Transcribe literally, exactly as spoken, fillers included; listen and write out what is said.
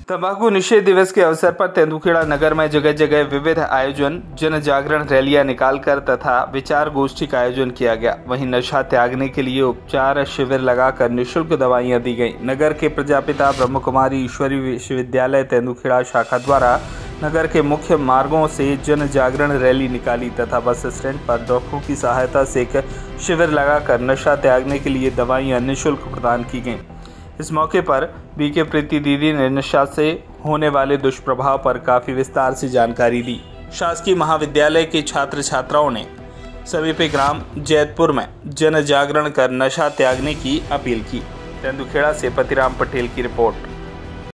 तंबाकू निषेध दिवस के अवसर पर तेंदुखेड़ा नगर में जगह जगह विविध आयोजन, जन जागरण रैलियां निकालकर तथा विचार गोष्ठी का आयोजन किया गया। वहीं नशा त्यागने के लिए उपचार शिविर लगाकर निःशुल्क दवाइयां दी गईं। नगर के प्रजापिता ब्रह्म कुमारी ईश्वरी विश्वविद्यालय तेंदुखेड़ा शाखा द्वारा नगर के मुख्य मार्गों से जन जागरण रैली निकाली तथा बस स्टैंड पर डॉक्टरों की सहायता से एक शिविर लगाकर नशा त्यागने के लिए दवाइयां निःशुल्क प्रदान की गईं। इस मौके पर बी के प्रीति दीदी ने नशा से होने वाले दुष्प्रभाव पर काफ़ी विस्तार से जानकारी दी। शासकीय महाविद्यालय के छात्र छात्राओं ने समीपी ग्राम जैतपुर में जन जागरण कर नशा त्यागने की अपील की। तेंदुखेड़ा से पतिराम पटेल की रिपोर्ट।